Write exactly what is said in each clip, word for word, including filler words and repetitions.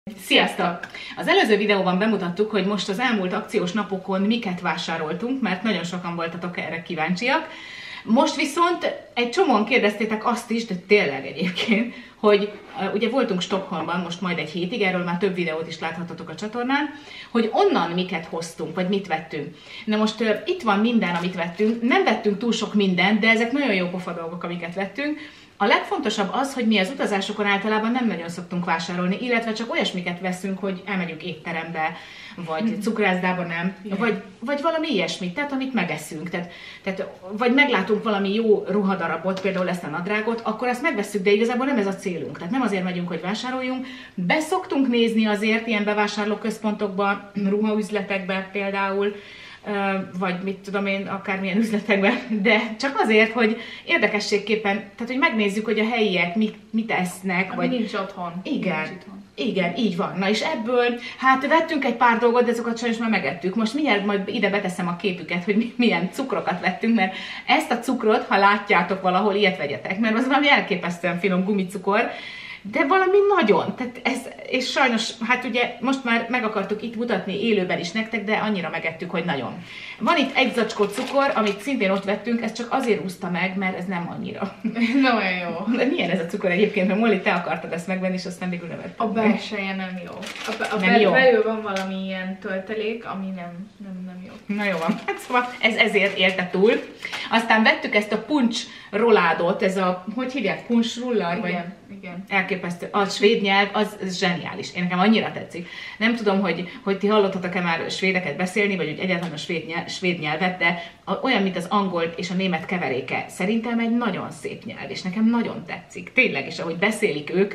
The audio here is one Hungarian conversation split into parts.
Sziasztok! Az előző videóban bemutattuk, hogy most az elmúlt akciós napokon miket vásároltunk, mert nagyon sokan voltatok erre kíváncsiak. Most viszont egy csomóan kérdeztétek azt is, de tényleg egyébként, hogy uh, ugye voltunk Stockholmban most majd egy hétig, erről már több videót is láthatatok a csatornán, hogy onnan miket hoztunk, vagy mit vettünk. Na most uh, itt van minden, amit vettünk, nem vettünk túl sok mindent, de ezek nagyon jó pofa dolgok, amiket vettünk. A legfontosabb az, hogy mi az utazásokon általában nem nagyon szoktunk vásárolni, illetve csak olyasmiket veszünk, hogy elmegyünk étterembe, vagy cukrászdába nem, vagy, vagy valami ilyesmit, tehát amit megeszünk. Tehát, tehát, vagy meglátunk valami jó ruhadarabot, például ezt a nadrágot, akkor ezt megvesszük, de igazából nem ez a célunk. Tehát nem azért megyünk, hogy vásároljunk. Beszoktunk nézni azért ilyen bevásárlóközpontokba, ruhaüzletekbe például, vagy mit tudom én, akármilyen üzletekben, de csak azért, hogy érdekességképpen, tehát hogy megnézzük, hogy a helyiek mit, mit esznek, ami vagy... nincs otthon. Igen, nincs otthon. Igen, így van. Na és ebből, hát vettünk egy pár dolgot, de azokat sajnos már megettük. Most mindjárt majd ide beteszem a képüket, hogy milyen cukrokat vettünk, mert ezt a cukrot, ha látjátok valahol, ilyet vegyetek, mert az valami elképesztően finom gumicukor, de valami nagyon, tehát ez, és sajnos, hát ugye most már meg akartuk itt mutatni élőben is nektek, de annyira megettük, hogy nagyon. Van itt egy zacskó cukor, amit szintén ott vettünk, ezt csak azért úszta meg, mert ez nem annyira. Nem olyan jó. De milyen ez a cukor egyébként, mert Molly, te akartad ezt megvenni, és aztán végül nem vettem. A belseje nem jó. A, be, a nem be, jó. belül van valami ilyen töltelék, ami nem, nem, nem jó. Na jó van, hát szóval ez ezért élte túl. Aztán vettük ezt a puncs roládot, ez a, hogy hívják, puncs ruller? Igen, vagy? igen. Elképesztő. A svéd nyelv, az, az zseniális. Én nekem annyira tetszik. Nem tudom, hogy, hogy ti hallottatok-e már svédeket beszélni, vagy hogy egyáltalán a svéd, nyelv, svéd nyelvet, de a, olyan, mint az angol és a német keveréke. Szerintem egy nagyon szép nyelv, és nekem nagyon tetszik. Tényleg, és ahogy beszélik ők.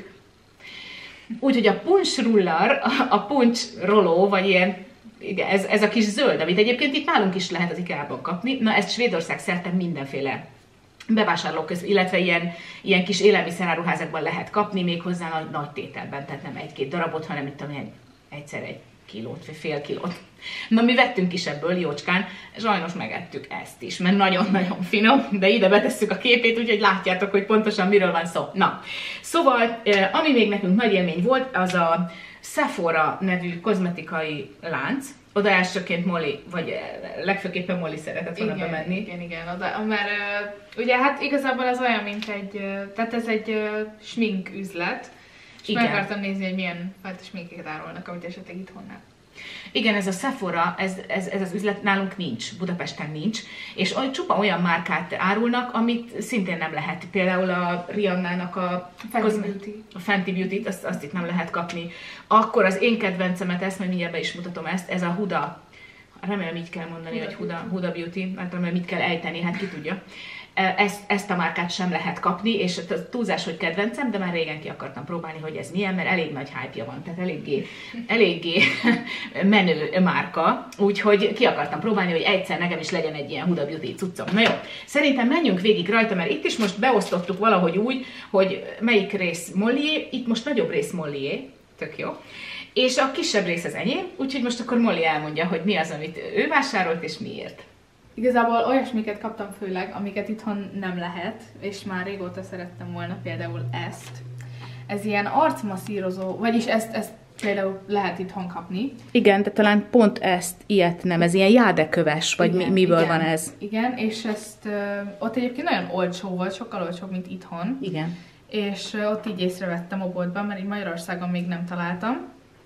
Úgyhogy a puncs ruller, a, a puncs roló, vagy ilyen, igen, ez, ez a kis zöld, amit egyébként itt nálunk is lehet az IKEA-ban kapni. Na, ezt Svédország szerte mindenféle bevásárlók közül, illetve ilyen, ilyen kis élelmiszeráruházakban lehet kapni, méghozzá nagy, nagy tételben, tehát nem egy-két darabot, hanem itt tudom, egyszer egy kilót, vagy fél kilót. Na, mi vettünk is ebből jócskán, sajnos megettük ezt is, mert nagyon-nagyon finom, de ide betesszük a képét, úgyhogy látjátok, hogy pontosan miről van szó. Na, szóval, ami még nekünk nagy élmény volt, az a Sephora nevű kozmetikai lánc. Oda elsőként Molly, vagy legfőképpen Molly szeretett volna bemenni. Igen, igen, oda, mert uh, ugye hát igazából ez olyan, mint egy, uh, tehát ez egy uh, smink üzlet, és igen. Meg akartam nézni, hogy milyen fajta sminkeket árulnak, amit esetleg itthon nem. Igen, ez a Sephora, ez, ez, ez az üzlet nálunk nincs, Budapesten nincs, és csupa olyan márkát árulnak, amit szintén nem lehet. Például a Rihannának a Fenty Beauty, a Fenty Beauty-t, azt, azt itt nem lehet kapni. Akkor az én kedvencemet, ezt majd mindjárt be is mutatom ezt, ez a Huda. Remélem így kell mondani, Huda hogy Huda, Huda Beauty, hát remélem mit kell ejteni, hát ki tudja. Ezt, ezt a márkát sem lehet kapni, és túlzás, hogy kedvencem, de már régen ki akartam próbálni, hogy ez milyen, mert elég nagy hype-ja van, tehát eléggé, eléggé menő márka, úgyhogy ki akartam próbálni, hogy egyszer nekem is legyen egy ilyen Huda Beauty cuccom. Na jó, szerintem menjünk végig rajta, mert itt is most beosztottuk valahogy úgy, hogy melyik rész Mollyé, itt most nagyobb rész Mollyé, tök jó, és a kisebb rész az enyém, úgyhogy most akkor Molly elmondja, hogy mi az, amit ő vásárolt, és miért. Igazából olyasmiket kaptam főleg, amiket itthon nem lehet, és már régóta szerettem volna, például ezt. Ez ilyen arcmasszírozó, vagyis ezt, ezt például lehet itthon kapni. Igen, de talán pont ezt, ilyet nem, ez ilyen jádeköves, vagy igen, mi, miből igen, van ez? Igen, és ezt uh, ott egyébként nagyon olcsó volt, sokkal olcsóbb, mint itthon. Igen. És uh, ott így észrevettem a boltban, mert így Magyarországon még nem találtam.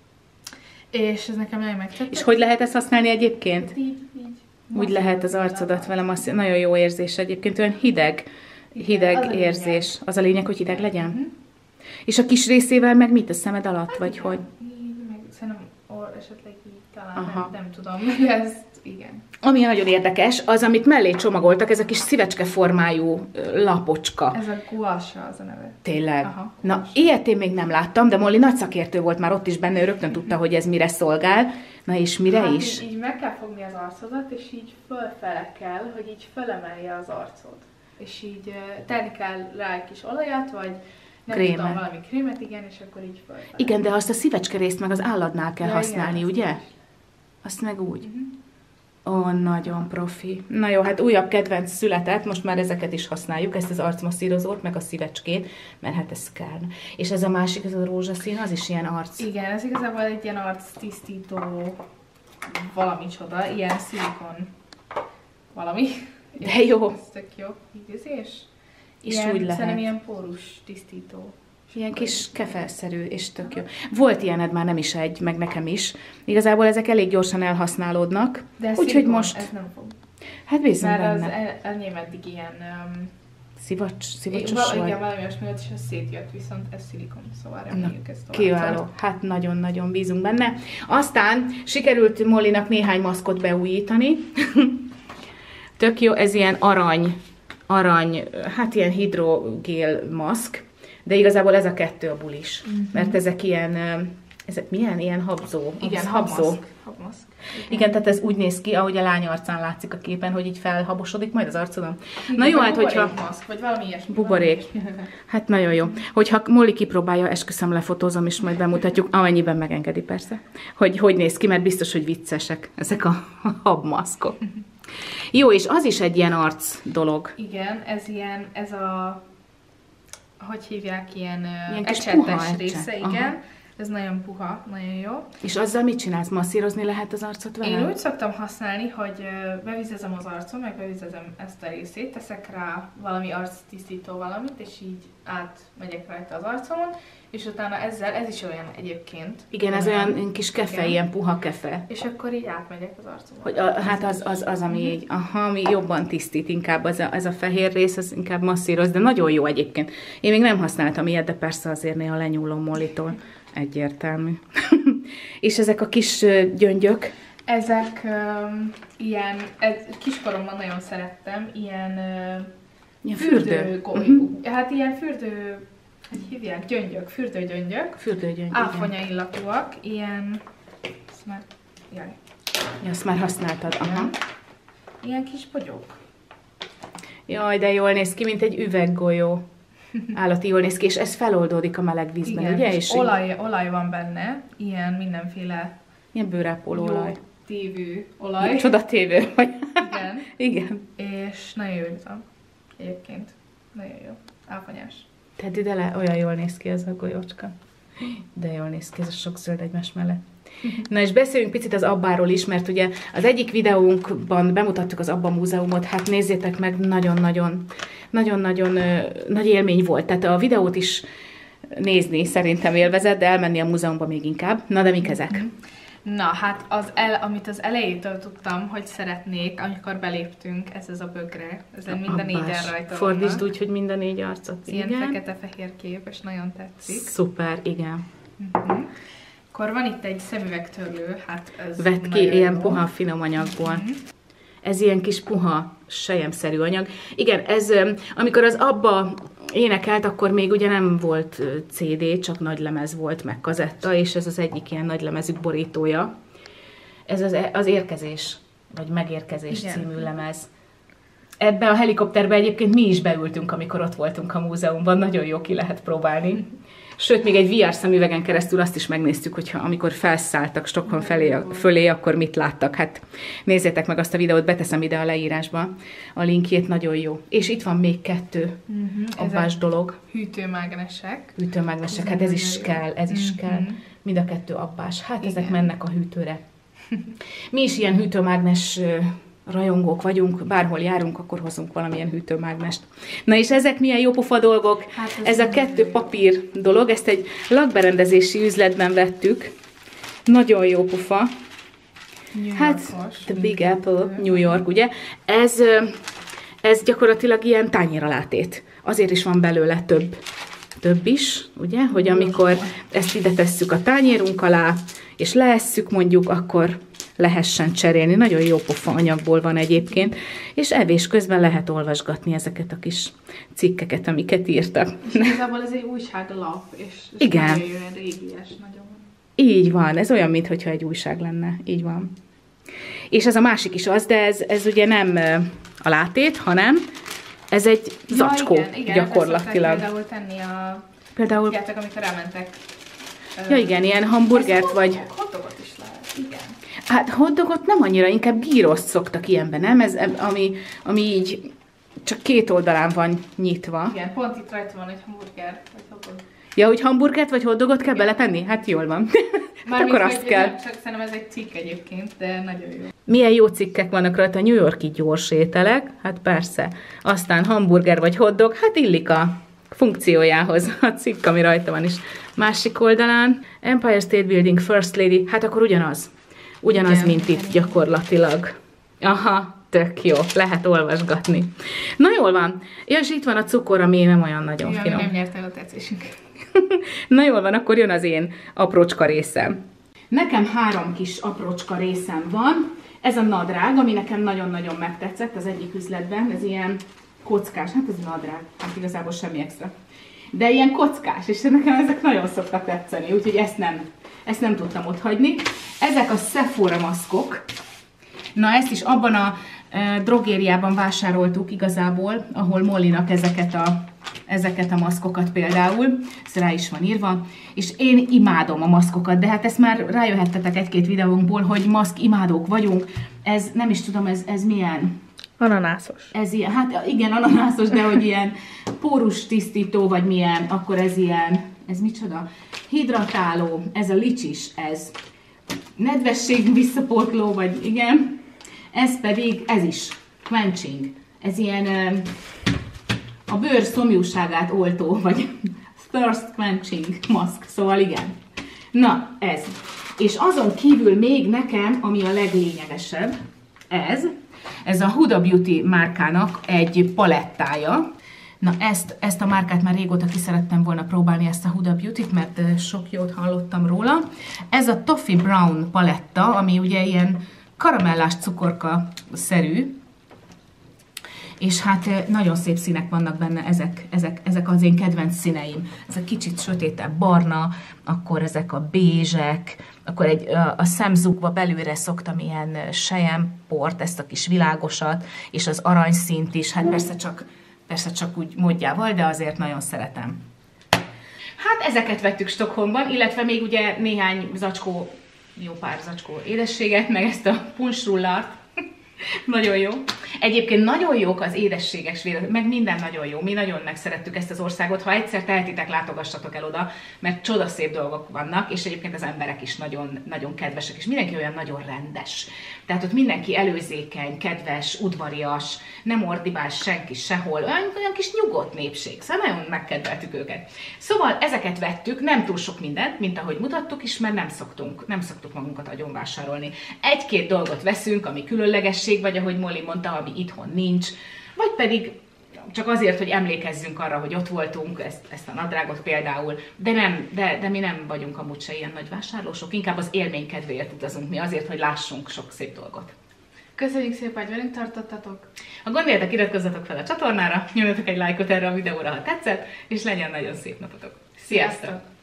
És ez nekem nagyon megtetszett. És hogy lehet ezt használni egyébként? Így, így. Úgy lehet az arcodat velem, az nagyon jó érzés egyébként, olyan hideg, hideg az érzés. Az a lényeg, hogy hideg legyen? Uh-huh. És a kis részével meg mit a szemed alatt, hát vagy igen, hogy? Így, meg szerintem or, esetleg így talán, aha, nem, nem tudom, ezt igen. Ami nagyon érdekes, az, amit mellé csomagoltak, ez a kis szívecske formájú lapocska. Ez a guasa az a neve. Tényleg? Aha, na, guasa. Ilyet én még nem láttam, de Molly nagy szakértő volt már ott is benne, ő rögtön tudta, hogy ez mire szolgál. Na és mire hát is? Így, így meg kell fogni az arcodat, és így fölfele kell, hogy így fölemelje az arcod. És így uh, tenni kell rá egy kis olajat, vagy nem krémet. Tudom, valami krémet, igen, és akkor így fölfele. Igen, de azt a szívecske részt meg az állatnál kell ja, használni, igen, ugye? Azt meg úgy. Uh-huh. Ó, nagyon profi. Na jó, hát újabb kedvenc született, most már ezeket is használjuk, ezt az arcmasszírozót, meg a szívecskét, mert hát ez kell. És ez a másik, ez a rózsaszín, az is ilyen arc. Igen, ez igazából egy ilyen arc tisztító valami csoda, ilyen szilikon valami. De jó. Ez tök jó. Hígezés? És ilyen, úgy lehet. Szerintem ilyen pórus tisztító. Ilyen kis kefelszerű, és tök jó. Volt ilyened már nem is egy, meg nekem is. Igazából ezek elég gyorsan elhasználódnak. Úgyhogy most... ez nem fog. Hát bízunk Mert benne. az el, enyém eddig ilyen... Um, Szivacs, szivacsos val- vagy? Igen, valami olyasmi volt, és ez szétjött, viszont ez szilikon, szóval reméljük ezt tovább. Kiváló. Hát nagyon-nagyon bízunk benne. Aztán sikerült Mollinak néhány maszkot beújítani. Tök jó, ez ilyen arany, arany, hát ilyen hidrogél maszk, de igazából ez a kettő a bulis. Uh-huh. Mert ezek ilyen, ezek milyen? Ilyen habzó. Igen, habzó. habmaszk. habmaszk. Igen. Igen, tehát ez úgy néz ki, ahogy a lány arcán látszik a képen, hogy így felhabosodik majd az arcodon. Igen, na jó, hát hogyha... maszk, vagy valami ilyesmi. Buborék. Hát nagyon jó. Hogyha Molly kipróbálja, esküszöm, lefotózom, és majd bemutatjuk, amennyiben megengedi persze, hogy hogy néz ki, mert biztos, hogy viccesek ezek a habmaszkok. Jó, és az is egy ilyen arc dolog. Igen, ez ilyen, ez a, hogy hívják, ilyen, ilyen kis ecsetes része, igen. Aha. Ez nagyon puha, nagyon jó. És azzal mit csinálsz? Masszírozni lehet az arcot vele? Én úgy szoktam használni, hogy bevizezem az arcom, meg bevizezem ezt a részét, teszek rá valami arctisztító valamit, és így átmegyek rajta az arcomon, és utána ezzel, ez is olyan egyébként. Igen, ez olyan, olyan kis kefe, igen. Ilyen puha kefe. És akkor így átmegyek az arcomon. Hogy a, hát az, az, az, ami így, aha, ami jobban tisztít, inkább az a, ez a fehér rész, az inkább masszíroz, de nagyon jó egyébként. Én még nem használtam ilyet, de persze azért néha lenyúlom Mollitól. Egyértelmű. És ezek a kis gyöngyök? Ezek um, ilyen, ez, kiskoromban nagyon szerettem, ilyen, uh, ilyen fürdő, fürdő. golyó. Uh-huh. Hát ilyen fürdő, hogy hívják, gyöngyök, fürdőgyöngyök. Fürdőgyöngy, áfonya illatúak, ilyen, ezt már, jaj. Ja, azt már használtad, aha. Ilyen kis bogyók. Jaj, de jól néz ki, mint egy üveggolyó. Állati jól néz ki, és ez feloldódik a meleg vízben, igen, ugye? És, és olaj, olaj van benne, ilyen mindenféle ilyen bőrápolóolaj. tévő olaj. Csodatévő vagy. Igen. Igen. És nagyon jó jutam. Egyébként. Nagyon jó. Áfonyás. Tehát ide le, olyan jól néz ki ez a golyócska. De jól néz ki ez a sok zöld egymás mellett. Na és beszéljünk picit az Abbáról is, mert ugye az egyik videónkban bemutattuk az Abba múzeumot, hát nézzétek meg, nagyon-nagyon nagyon-nagyon nagy élmény volt. Tehát a videót is nézni szerintem élvezett, de elmenni a múzeumban még inkább. Na, de mik ezek? Na, hát az el, amit az elejétől tudtam, hogy szeretnék, amikor beléptünk, ez az a bögre. Ezen mind a négyen rajta Fordítsd vannak. úgy, hogy mind a négy arcot. Ilyen igen. fekete-fehér kép, és nagyon tetszik. Szuper, igen. Uh-huh. Akkor van itt egy szemüvegtörlő, hát ez Vett ki ilyen jó. puha finom anyagból. Uh-huh. Ez ilyen kis puha, selyemszerű anyag. Igen, ez, amikor az Abba énekelt, akkor még ugye nem volt cé dé, csak nagylemez volt, meg kazetta, és ez az egyik ilyen nagylemezük borítója. Ez az, az Érkezés, vagy Megérkezés igen. című lemez. Ebbe a helikopterbe egyébként mi is beültünk, amikor ott voltunk a múzeumban, nagyon jó ki lehet próbálni. Sőt, még egy vé er szemüvegen keresztül azt is megnéztük, hogyha amikor felszálltak Stockholm felé, fölé, akkor mit láttak. Hát nézzétek meg azt a videót, beteszem ide a leírásba a linkjét, nagyon jó. És itt van még kettő uh-huh. abbás dolog. Hűtőmágnesek. Hűtőmágnesek, hát ez is kell, ez is uh-huh. kell. Mind a kettő abbás. Hát igen. Ezek mennek a hűtőre. Mi is ilyen hűtőmágnes rajongók vagyunk, bárhol járunk, akkor hozunk valamilyen hűtőmágnest. Na és ezek milyen jópofa dolgok? Hát ez, ez a kettő papír dolog, ezt egy lakberendezési üzletben vettük. Nagyon jópofa. Hát, The Big Apple, New York, ugye? Ez, ez gyakorlatilag ilyen tányéralátét. Azért is van belőle több, több is, ugye? Hogy amikor ezt ide tesszük a tányérunk alá, és leesszük mondjuk, akkor lehessen cserélni. Nagyon jó pofa anyagból van egyébként, és evés közben lehet olvasgatni ezeket a kis cikkeket, amiket írtak. Igazából ez egy újságlap, és, és igen. Nagyon régies, nagyon. Így van, ez olyan, mintha egy újság lenne. Így van. És ez a másik is az, de ez, ez ugye nem a látét, hanem ez egy zacskó, ja, igen, igen, gyakorlatilag. Például tenni a... Például... Tudjátok, amikor elmentek... Ja igen, ilyen hamburgert vagy... Hotdogot is lehet, igen. Hát hotdogot nem annyira, inkább gíroszt szoktak ilyenben, nem? Ez, ami, ami így csak két oldalán van nyitva. Igen, pont itt rajta van egy hamburger, vagy hotdog. Ja, hogy hamburgert vagy hotdogot kell beletenni? Hát jól van. Hát akkor azt kell. Nem, csak szerintem ez egy cikk egyébként, de nagyon jó. Milyen jó cikkek vannak rajta, New York-i gyors ételek? Hát persze. Aztán hamburger vagy hotdog, hát illik a funkciójához a cikk, ami rajta van is. Másik oldalán Empire State Building First Lady, hát akkor ugyanaz. Ugyanaz, igen, mint itt gyakorlatilag. Aha, tök jó, lehet olvasgatni. Na jól van. Ja, és itt van a cukor, ami nem olyan nagyon ja, finom. Nem nyert el a tetszésünk. Na jól van, akkor jön az én aprócska részem. Nekem három kis aprócska részem van. Ez a nadrág, ami nekem nagyon-nagyon megtetszett az egyik üzletben. Ez ilyen kockás, hát ez nadrág, hát igazából semmi extra. De ilyen kockás, és nekem ezek nagyon szoktak tetszeni, úgyhogy ezt nem, ezt nem tudtam otthagyni. Ezek a Sephora maszkok. Na ezt is abban a e, drogériában vásároltuk igazából, ahol Mollinak ezeket a, ezeket a maszkokat például. Ez rá is van írva. És én imádom a maszkokat, de hát ezt már rájöhettetek egy-két videónkból, hogy maszk imádók vagyunk. Ez nem is tudom, ez, ez milyen... Ananászos. Ez ilyen, hát igen, ananászos, de hogy ilyen pórus tisztító, vagy milyen, akkor ez ilyen, ez micsoda? Hidratáló, ez a licsis, ez nedvesség visszapótló, vagy igen. Ez pedig, ez is, quenching. Ez ilyen a bőr szomjúságát oltó, vagy thirst quenching maszk, szóval igen. Na, ez. És azon kívül még nekem, ami a leglényegesebb, ez, ez a Huda Beauty márkának egy palettája. Na ezt, ezt a márkát már régóta ki szerettem volna próbálni, ezt a Huda Beauty-t, mert sok jót hallottam róla. Ez a Toffee Brown paletta, ami ugye ilyen karamellás cukorka-szerű, és hát nagyon szép színek vannak benne, ezek, ezek, ezek az én kedvenc színeim. Ez a kicsit sötétebb barna, akkor ezek a bézsek, akkor egy, a szemzugba belülre szoktam ilyen selyemport, ezt a kis világosat, és az aranyszínt is, hát persze csak, persze csak úgy módjával, de azért nagyon szeretem. Hát ezeket vettük Stockholmban, illetve még ugye néhány zacskó, jó pár zacskó édességet, meg ezt a puncsrullart. Nagyon jó. Egyébként nagyon jók az édességes svédek, meg minden nagyon jó. Mi nagyon megszerettük ezt az országot. Ha egyszer tehetitek, látogassatok el oda, mert csodaszép dolgok vannak, és egyébként az emberek is nagyon, nagyon kedvesek, és mindenki olyan nagyon rendes. Tehát ott mindenki előzékeny, kedves, udvarias, nem ordibál senki sehol, olyan, olyan kis nyugodt népség. Szóval nagyon megkedveltük őket. Szóval ezeket vettük, nem túl sok mindent, mint ahogy mutattuk is, mert nem szoktunk, nem szoktuk magunkat agyonvásárolni. Egy-két dolgot veszünk, ami különlegesség, vagy ahogy Molly mondta, ami itthon nincs, vagy pedig csak azért, hogy emlékezzünk arra, hogy ott voltunk, ezt, ezt a nadrágot például, de, nem, de, de mi nem vagyunk amúgy se ilyen nagy vásárlósok, inkább az élmény kedvéért utazunk mi, azért, hogy lássunk sok szép dolgot. Köszönjük szépen, hogy velünk tartottatok! Ha gondoljátok, iratkozzatok fel a csatornára, nyomjatok egy lájkot erre a videóra, ha tetszett, és legyen nagyon szép napotok! Sziasztok! Sziasztok.